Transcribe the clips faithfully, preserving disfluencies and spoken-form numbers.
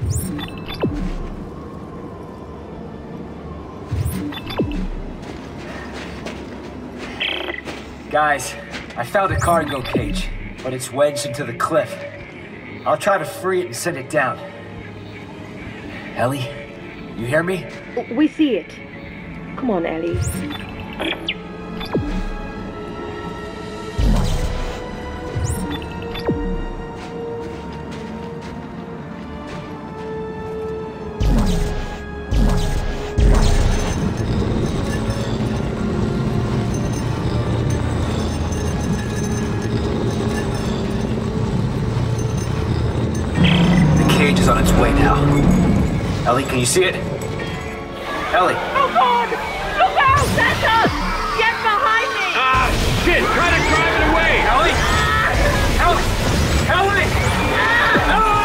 Guys, I found a cargo cage, but it's wedged into the cliff. I'll try to free it and send it down. Ellie, you hear me? We see it. Come on, Ellie. Is on its way now. Ellie, can you see it? Ellie! Oh God! Look out! That's us! Get behind me! Ah, shit! Try to drive it away! Ellie! Ellie! Ellie! Ellie!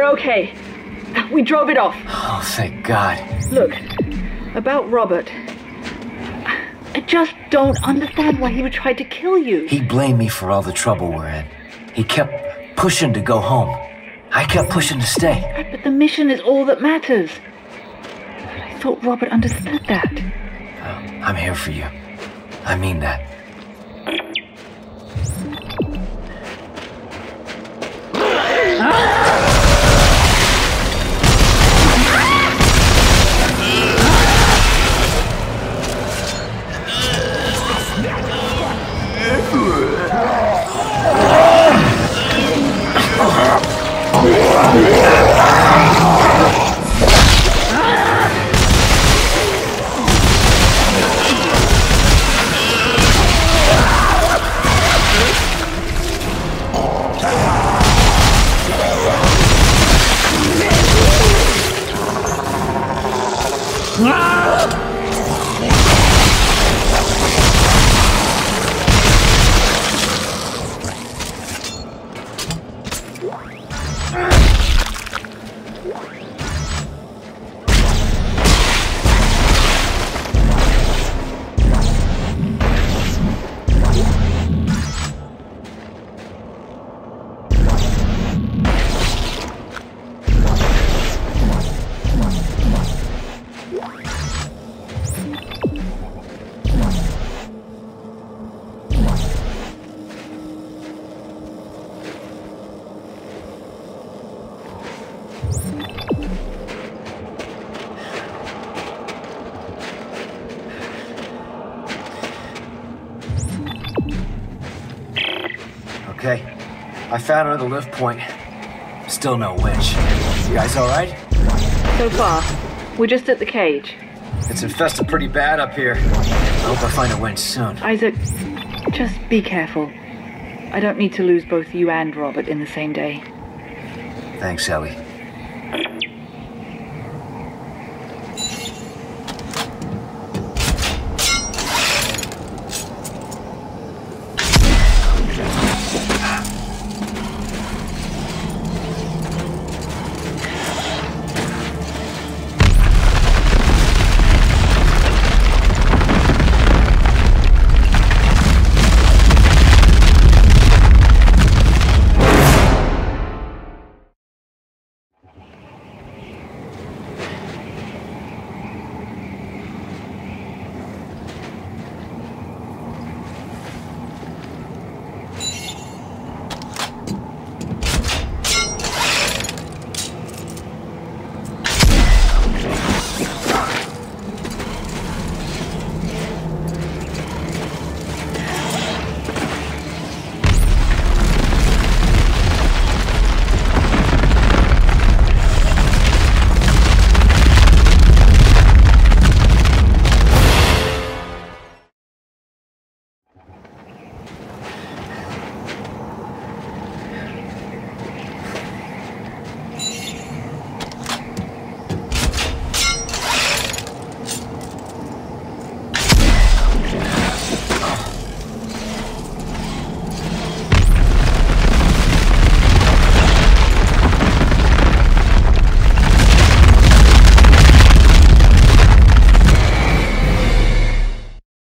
we're okay. We drove it off. Oh, thank God. Look, about Robert. I just don't understand why he would try to kill you. He blamed me for all the trouble we're in. He kept pushing to go home. I kept pushing to stay. Right, but the mission is all that matters. But I thought Robert understood that. Oh, I'm here for you. I mean that. Okay, I found another lift point. Still no winch. You guys all right? So far, we're just at the cage. It's infested pretty bad up here. I hope I find a winch soon. Isaac, just be careful. I don't need to lose both you and Robert in the same day. Thanks, Ellie.